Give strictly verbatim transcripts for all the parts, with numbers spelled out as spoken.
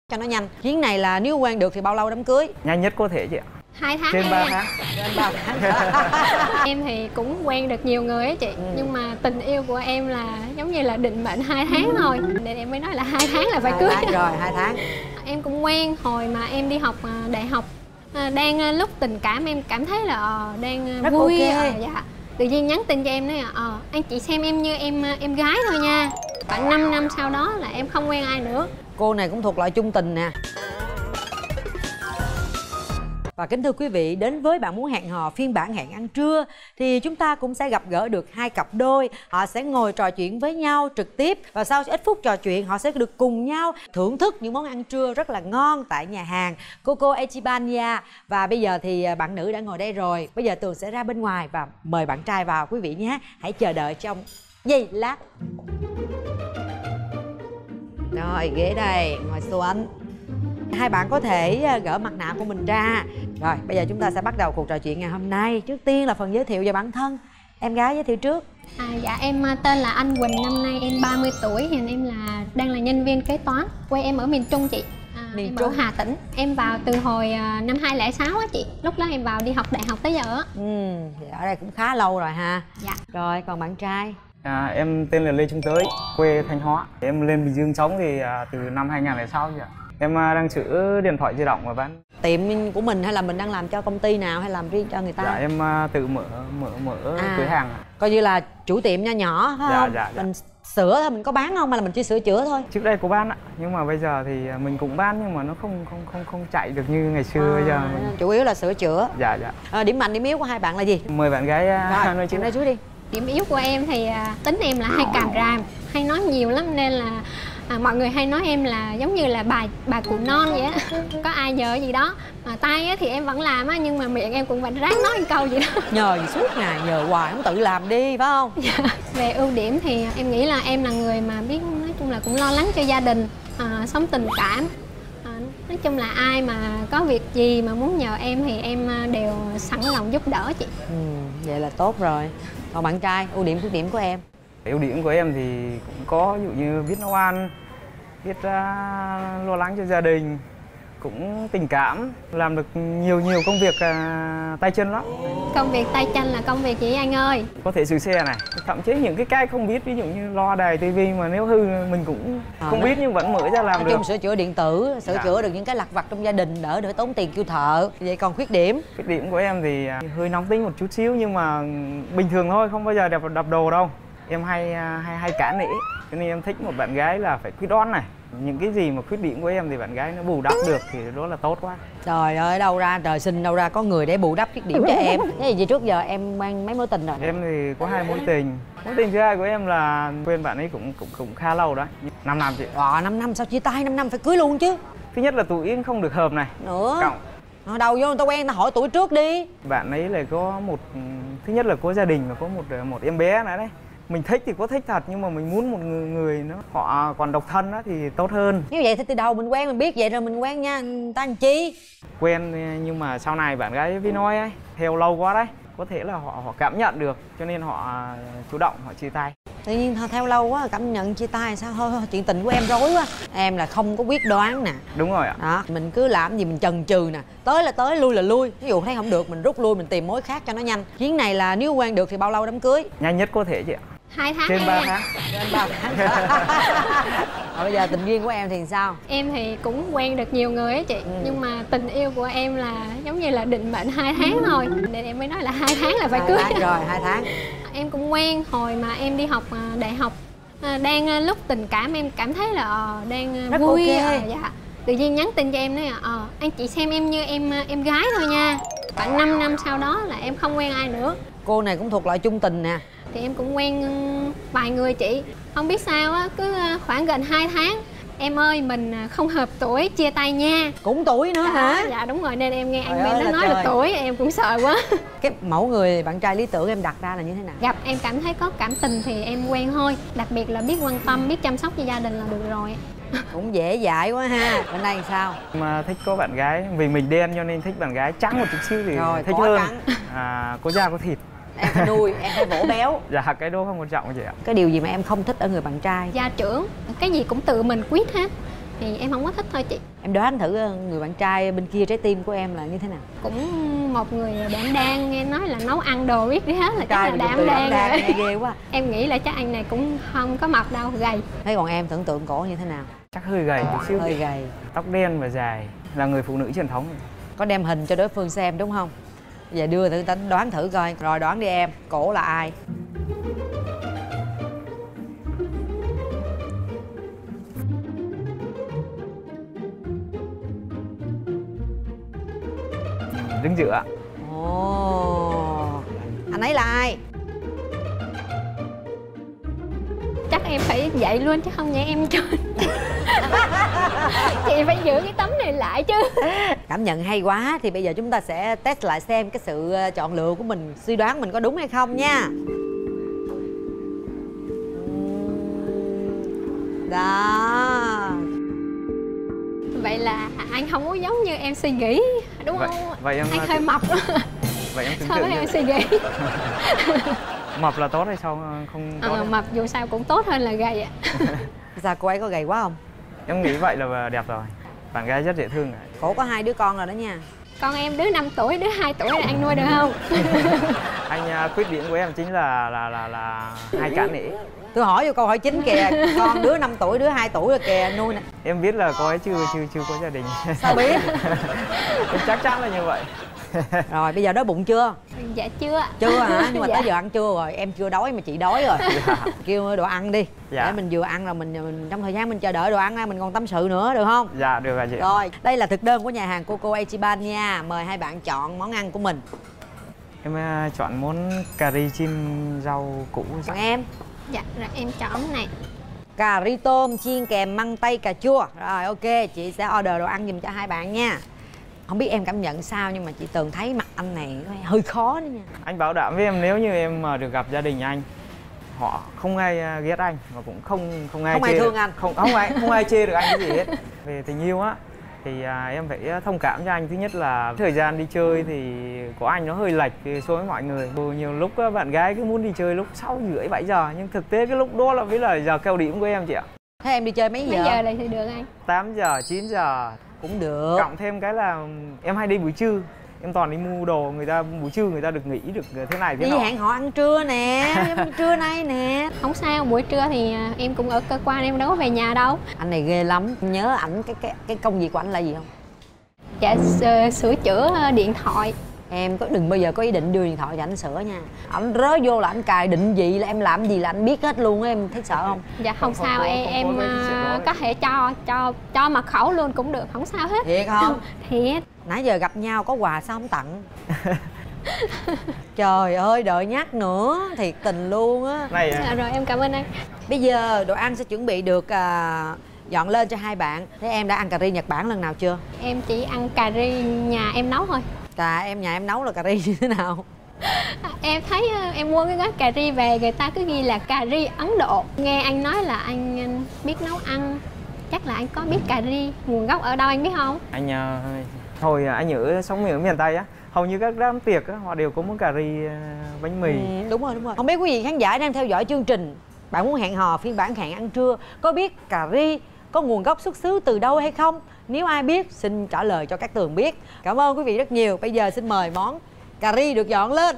cho nó nhanh. Chuyến này là nếu quen được thì bao lâu đám cưới? Nhanh nhất có thể chị ạ. Hai tháng. Trên ba tháng. Trên ba tháng. Em thì cũng quen được nhiều người á chị, ừ. nhưng mà tình yêu của em là giống như là định mệnh hai tháng thôi, nên em mới nói là hai tháng là phải cưới. Rồi hai tháng. Em cũng quen hồi mà em đi học đại học, đang lúc tình cảm em cảm thấy là đang rất vui. Okay. Dạ. Tự nhiên nhắn tin cho em nói là ờ anh chị xem em như em em gái thôi nha. Khoảng năm năm sau đó là em không quen ai nữa. Cô này cũng thuộc loại chung tình nè. Và kính thưa quý vị, đến với Bạn Muốn Hẹn Hò phiên bản hẹn ăn trưa thì chúng ta cũng sẽ gặp gỡ được hai cặp đôi. Họ sẽ ngồi trò chuyện với nhau trực tiếp và sau ít phút trò chuyện họ sẽ được cùng nhau thưởng thức những món ăn trưa rất là ngon tại nhà hàng Coco Echibania. Và bây giờ thì bạn nữ đã ngồi đây rồi. Bây giờ Tường sẽ ra bên ngoài và mời bạn trai vào quý vị nhé. Hãy chờ đợi trong giây lát. Rồi, ghế đây, ngồi xuống. Hai bạn có thể gỡ mặt nạ của mình ra. Rồi, bây giờ chúng ta sẽ bắt đầu cuộc trò chuyện ngày hôm nay. Trước tiên là phần giới thiệu về bản thân. Em gái giới thiệu trước. À, dạ em tên là Anh Quỳnh, năm nay em ba mươi tuổi, hiện em là đang là nhân viên kế toán. Quê em ở miền Trung chị. À, miền em Trung. Ở Hà Tĩnh. Em vào từ hồi năm hai không không sáu á chị. Lúc đó em vào đi học đại học tới giờ á. Ừ, ở đây cũng khá lâu rồi ha. Dạ. Rồi, còn bạn trai? À, em tên là Lê Trung Tới, quê Thanh Hóa. Em lên Bình Dương sống thì à, từ năm hai không không sáu vậy ạ. Em đang sửa điện thoại di động và bán. Tiệm của mình hay là mình đang làm cho công ty nào hay làm riêng cho người ta? Dạ em tự mở mở mở à, cửa hàng. Coi như là chủ tiệm nho nhỏ phải dạ, không? Dạ, dạ. Mình sửa thôi, mình có bán không hay là mình chỉ sửa chữa thôi? Trước đây có bán ạ, nhưng mà bây giờ thì mình cũng bán nhưng mà nó không không không không chạy được như ngày xưa. À, bây giờ mình... chủ yếu là sửa chữa. Dạ dạ. À, điểm mạnh điểm yếu của hai bạn là gì? Mời bạn gái rồi, nói trước nói trước đi. Điểm yếu của em thì tính em là hay càm ràm, hay nói nhiều lắm nên là à, mọi người hay nói em là giống như là bà bà cụ non vậy á. Có ai nhờ gì đó mà tay á thì em vẫn làm á, nhưng mà miệng em cũng vẫn ráng nói một câu gì đó. Nhờ gì suốt ngày, nhờ hoài không tự làm đi phải không? Dạ. Về ưu điểm thì em nghĩ là em là người mà biết nói chung là cũng lo lắng cho gia đình, à, sống tình cảm. À, nói chung là ai mà có việc gì mà muốn nhờ em thì em đều sẵn lòng giúp đỡ chị. Ừ, vậy là tốt rồi. Còn bạn trai, ưu điểm khuyết điểm của em? Ưu điểm của em thì cũng có, ví dụ như biết nấu ăn, biết uh, lo lắng cho gia đình, cũng tình cảm, làm được nhiều nhiều công việc uh, tay chân lắm. Công việc tay chân là công việc gì anh ơi? Có thể sửa xe này, thậm chí những cái cái không biết, ví dụ như lo đài tivi mà nếu hư mình cũng à, không biết nhưng vẫn mở ra làm được. Chung sửa chữa điện tử, sửa dạ. chữa được những cái lặt vặt trong gia đình, đỡ đỡ tốn tiền kêu thợ. Vậy còn khuyết điểm? Khuyết điểm của em thì hơi nóng tính một chút xíu nhưng mà bình thường thôi, không bao giờ đập đập đồ đâu. Em hay hay hay cản nể, cho nên em thích một bạn gái là phải quyết đoán này. Những cái gì mà khuyết điểm của em thì bạn gái nó bù đắp được thì đó là tốt quá. Trời ơi, đâu ra trời sinh đâu ra có người để bù đắp khuyết điểm cho em. Thế thì trước giờ em quen mấy mối tình rồi? Em thì có hai mối tình. Mối tình thứ hai của em là quen bạn ấy cũng cũng cũng khá lâu đó, năm năm chị. Ờ, năm năm sao chia tay năm năm phải cưới luôn chứ. Thứ nhất là tuổi không được hợp này. Nữa. Cộng. Ờ, đầu vô người ta quen ta hỏi tuổi trước đi. Bạn ấy là có một, thứ nhất là có gia đình và có một một em bé nữa đấy. Mình thích thì có thích thật nhưng mà mình muốn một người, người nó họ còn độc thân á thì tốt hơn. Như vậy thì từ đầu mình quen mình biết vậy rồi mình quen nha, người ta làm chi? Quen nhưng mà sau này bạn gái với nói ấy, theo lâu quá đấy, có thể là họ họ cảm nhận được cho nên họ chủ động họ chia tay. Tự nhiên theo lâu quá cảm nhận chia tay sao? Thôi, thôi chuyện tình của em rối quá. Em là không có quyết đoán nè. Đúng rồi ạ. Đó, mình cứ làm gì mình chần chừ nè, tới là tới, lui là lui. Ví dụ thấy không được mình rút lui, mình tìm mối khác cho nó nhanh. Chuyến này là nếu quen được thì bao lâu đám cưới? Nhanh nhất có thể chị ạ. Hai tháng. Trên ba tháng. Trên ba tháng. Rồi bây giờ tình duyên của em thì sao? Em thì cũng quen được nhiều người á chị, ừ. nhưng mà tình yêu của em là giống như là định mệnh hai tháng thôi, nên em mới nói là hai tháng là phải cưới. Rồi hai tháng. Em cũng quen hồi mà em đi học đại học, đang lúc tình cảm em cảm thấy là đang rất vui. Okay. À, dạ. Tự nhiên nhắn tin cho em nói là ờ anh chị xem em như em em gái thôi nha. Khoảng năm năm sau đó là em không quen ai nữa. Cô này cũng thuộc loại chung tình nè. Thì em cũng quen vài người chị, không biết sao á, cứ khoảng gần hai tháng em ơi mình không hợp tuổi chia tay nha. Cũng tuổi nữa dạ, hả? dạ đúng rồi, nên em nghe anh Bên nó nói trời. là tuổi em cũng sợ quá. Cái mẫu người bạn trai lý tưởng em đặt ra là như thế nào? Gặp em cảm thấy có cảm tình thì em quen thôi, đặc biệt là biết quan tâm, biết chăm sóc cho gia đình là được rồi. Cũng dễ dãi quá ha. Bên đây sao? Mà thích có bạn gái vì mình đen cho nên thích bạn gái trắng một chút xíu thì rồi, thích hơn. À, có da có thịt. Em phải nuôi, em phải vỗ béo. Dạ cái đó không quan trọng gì ạ. Cái điều gì mà em không thích ở người bạn trai? Gia trưởng, cái gì cũng tự mình quyết hết. thì em không có thích thôi chị. Em đoán thử người bạn trai bên kia trái tim của em là như thế nào? Cũng một người đảm đang, nghe nói là nấu ăn đồ biết đi hết là chắc Trai là mà dùng đảm từ đang, đang rồi. nghe ghê quá. Em nghĩ là chắc anh này cũng không có mập đâu, gầy. Thế còn em tưởng tượng cổ như thế nào? Chắc hơi gầy một xíu. Hơi gầy. Tóc đen và dài, là người phụ nữ truyền thống. Có đem hình cho đối phương xem đúng không? Giờ đưa thử tính đoán thử coi. Rồi đoán đi em, cổ là ai? Đứng giữa. Ồ, anh ấy là ai? Chắc em phải vậy luôn chứ không vậy em chơi. Chị phải giữ cái tấm này lại chứ. Cảm nhận hay quá. Thì bây giờ chúng ta sẽ test lại xem cái sự chọn lựa của mình, suy đoán mình có đúng hay không nha. Đó. Vậy là anh không có giống như em suy nghĩ đúng Vậy- không? vậy em- Anh hơi mập. Vậy em tưởng So với tượng em như- suy nghĩ. mập là tốt hay sao không tốt? Ờ, đâu. mập dù sao cũng tốt hơn là gầy ạ. Sao cô ấy có gầy quá không? Em nghĩ vậy là đẹp rồi. Bạn gái rất dễ thương. Cổ có hai đứa con rồi đó nha. Con em đứa năm tuổi, đứa hai tuổi là anh nuôi được không? Anh à, khuyết điểm của em chính là là là là hay cả nể. Tôi hỏi vô câu hỏi chính kìa. Con đứa năm tuổi, đứa hai tuổi rồi kìa, nuôi nè. Em biết là cô ấy chưa chưa chưa có gia đình. Sao biết? Em chắc chắn là như vậy. Rồi bây giờ đói bụng chưa? Dạ chưa. Chưa hả? Nhưng mà Dạ. tới giờ ăn trưa rồi, em chưa đói mà chị đói rồi. Dạ. Kêu đồ ăn đi. Dạ. Để mình vừa ăn rồi mình, mình trong thời gian mình chờ đợi đồ ăn ra mình còn tâm sự nữa được không? Dạ được rồi chị. Rồi, đây là thực đơn của nhà hàng Coco Ichiban nha. Mời hai bạn chọn món ăn của mình. Em à, chọn món cà ri chim rau củ. Còn em? Dạ rồi em chọn này. Cà ri tôm chiên kèm măng tây cà chua. Rồi ok, chị sẽ order đồ ăn giùm cho hai bạn nha. Không biết em cảm nhận sao nhưng mà chị Tường thấy mặt anh này hơi khó đó nha. Anh bảo đảm với em nếu như em mà được gặp gia đình anh, họ không ai à, ghét anh và cũng không không ai Không chê ai thương được- anh. không không ai không ai chê được anh cái gì hết. Về tình yêu á thì à, em phải thông cảm cho anh. Thứ nhất là thời gian đi chơi thì của anh nó hơi lệch so với mọi người. Nhiều lúc á, bạn gái cứ muốn đi chơi lúc sáu rưỡi bảy giờ nhưng thực tế cái lúc đó là với là giờ cao điểm của em chị ạ. Thế em đi chơi mấy giờ? Mấy giờ này thì được anh? tám giờ chín giờ. Cũng được. Cộng thêm cái là em hay đi buổi trưa. Em toàn đi mua đồ, người ta buổi trưa người ta được nghỉ được thế này thế Đi nọ. hẹn họ ăn trưa nè, em trưa nay nè. Không sao, buổi trưa thì à, em cũng ở cơ quan, em đâu có về nhà đâu. Anh này ghê lắm. Nhớ ảnh cái cái cái công việc của anh là gì không? Dạ s- sửa chữa ờ, điện thoại. Em có đừng bao giờ có ý định đưa điện thoại cho anh sửa nha. Ảnh rớ vô là anh cài định vị là em làm gì là anh biết hết luôn á, em thấy sợ không? Dạ không, Không- sao, không có- em, không có em cái chuyện đó à, đấy. có thể cho cho cho mật khẩu luôn cũng được, không sao hết. Thiệt không? Thiệt. Nãy giờ gặp nhau có quà sao không tặng? Trời ơi, đợi nhắc nữa, thiệt tình luôn á. Này Dạ rồi em cảm ơn anh. Bây giờ đồ ăn sẽ chuẩn bị được à, dọn lên cho hai bạn. Thế em đã ăn cà ri Nhật Bản lần nào chưa? Em chỉ ăn cà ri nhà em nấu thôi. Cà em nhà em nấu là cà ri như thế nào? À, em thấy ờ, em mua cái gói cà ri về người ta cứ ghi là cà ri Ấn Độ. Nghe anh nói là anh, anh biết nấu ăn, chắc là anh có biết cà ri nguồn gốc ở đâu anh biết không? anh à, hồi anh ở sống ở miền Tây á, hầu như các đám tiệc á, họ đều có món cà ri à, bánh mì. Ừ, đúng rồi, đúng rồi. Không biết quý vị khán giả đang theo dõi chương trình Bạn Muốn Hẹn Hò phiên bản hẹn ăn trưa có biết cà ri có nguồn gốc xuất xứ từ đâu hay không? Nếu ai biết xin trả lời cho các Tường biết. Cảm ơn quý vị rất nhiều. Bây giờ xin mời món cà ri được dọn lên.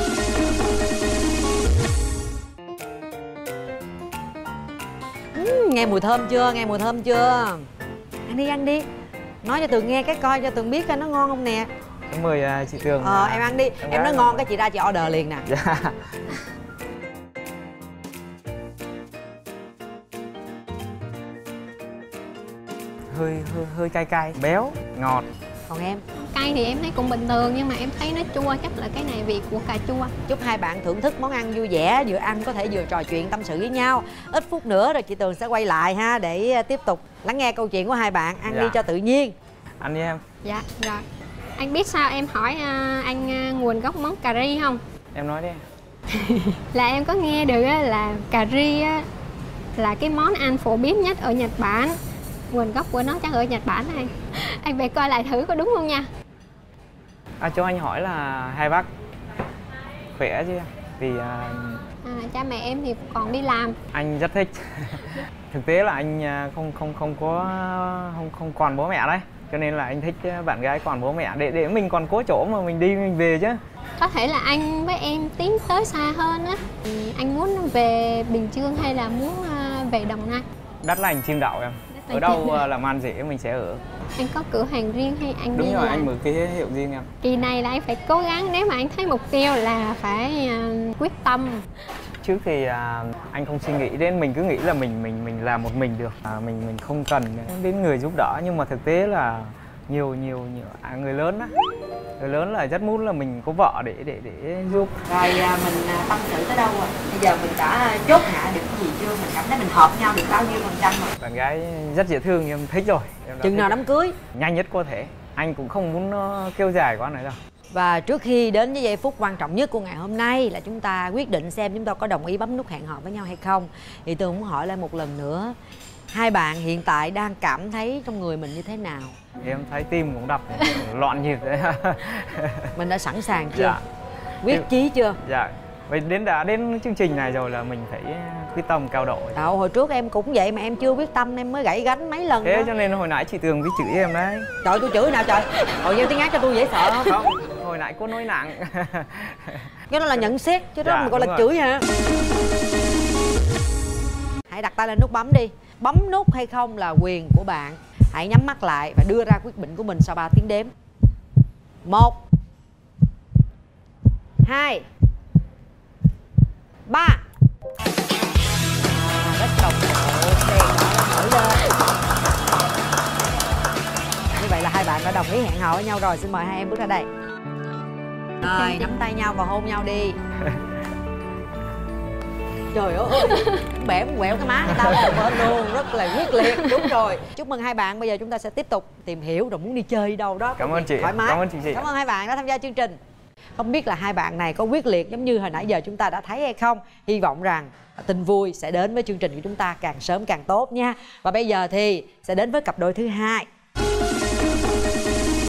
Uhm, nghe mùi thơm chưa? Nghe mùi thơm chưa? Ăn đi, ăn đi. Nói cho Tường nghe cái coi cho Tường biết coi nó ngon không nè. Em mời à, chị Tường. Ờ, à, em ăn đi. em Em nói gái ngon mà. cái chị ra chị order liền nè. Dạ. hơi hơi hơi cay cay, béo, ngọt. Còn em? Cay thì em thấy cũng bình thường nhưng mà em thấy nó chua, chắc là cái này vị của cà chua. Chúc hai bạn thưởng thức món ăn vui vẻ, vừa ăn có thể vừa trò chuyện tâm sự với nhau. Ít phút nữa rồi chị Tường sẽ quay lại ha để tiếp tục lắng nghe câu chuyện của hai bạn. Ăn Dạ. đi cho tự nhiên. Ăn đi em. Dạ rồi. Anh biết sao em hỏi à, anh à, nguồn gốc món cà ri không? Em nói đi. Là em có nghe được á, là cà ri á, là cái món ăn phổ biến nhất ở Nhật Bản. Nguồn gốc của nó chắc ở Nhật Bản này. Anh về coi lại thử có đúng không nha. À, cho anh hỏi là hai bác khỏe chứ? Vì à, À, cha mẹ em thì còn đi làm. Anh rất thích. Thực tế là anh không không không có không không còn bố mẹ đấy, cho nên là anh thích bạn gái còn bố mẹ để để mình còn có chỗ mà mình đi mình về chứ. Có thể là anh với em tiến tới xa hơn á. Anh muốn về Bình Dương hay là muốn về Đồng Nai? Đất lành chim đậu em. Ở đâu làm ăn dễ mình sẽ ở. Anh có cửa hàng riêng hay anh Đúng đi rồi, làm? anh mở cái hiệu riêng em. Kỳ này là anh phải cố gắng, nếu mà anh thấy mục tiêu là phải uh, quyết tâm. Trước thì à, anh không suy nghĩ đến, mình cứ nghĩ là mình mình mình làm một mình được, à, mình mình không cần đến người giúp đỡ, nhưng mà thực tế là nhiều nhiều nhiều à, người lớn á, người lớn là rất muốn là mình có vợ để để để giúp. Rồi à, mình tâm sự tới đâu rồi? Bây giờ mình đã chốt hạ được cái gì chưa? Mình cảm thấy mình hợp nhau được bao nhiêu phần trăm rồi? Bạn gái rất dễ thương, em thích rồi. Em Chừng nào đám cưới? Nhanh nhất có thể. Anh cũng không muốn nó kêu dài quá này đâu. Và trước khi đến với giây phút quan trọng nhất của ngày hôm nay là chúng ta quyết định xem chúng ta có đồng ý bấm nút hẹn hò với nhau hay không, thì tôi muốn hỏi lại một lần nữa, hai bạn hiện tại đang cảm thấy trong người mình như thế nào? Em thấy tim cũng đập loạn nhịp đấy. Mình đã sẵn sàng chưa? Dạ. Quyết chí chưa? Dạ. Vậy đến đã đến chương trình này rồi là mình phải quyết tâm cao độ. Đâu, hồi trước em cũng vậy mà em chưa quyết tâm em mới gãy gánh mấy lần Thế đó. cho nên hồi nãy chị Tường mới chửi em đấy. Trời, tôi chửi nào trời? Hồi gieo tiếng Ác cho tôi dễ sợ không? Không, hồi nãy cô nói nặng. Cái đó là nhận xét chứ đó Dạ, mình gọi là rồi. chửi hả? Hãy đặt tay lên nút bấm đi. Bấm nút hay không là quyền của bạn. Hãy nhắm mắt lại và đưa ra quyết định của mình sau ba tiếng đếm. Một, hai, ba. À, rất đồng bộ, đèn đỏ nổi lên. Như vậy là hai bạn đã đồng ý hẹn hò với nhau rồi. Xin mời hai em bước ra đây. Rồi, nắm tay nhau và hôn nhau đi. Trời ơi, bẻ quẹo cái má người ta một bên luôn, rất là quyết liệt. Đúng rồi. Chúc mừng hai bạn. Bây giờ chúng ta sẽ tiếp tục tìm hiểu rồi muốn đi chơi đi đâu đó. Cảm ơn chị. Thoải mái. Cảm ơn chị. Cảm ơn hai bạn đã tham gia chương trình. Không biết là hai bạn này có quyết liệt giống như hồi nãy giờ chúng ta đã thấy hay không. Hy vọng rằng tin vui sẽ đến với chương trình của chúng ta càng sớm càng tốt nha. Và bây giờ thì sẽ đến với cặp đôi thứ hai.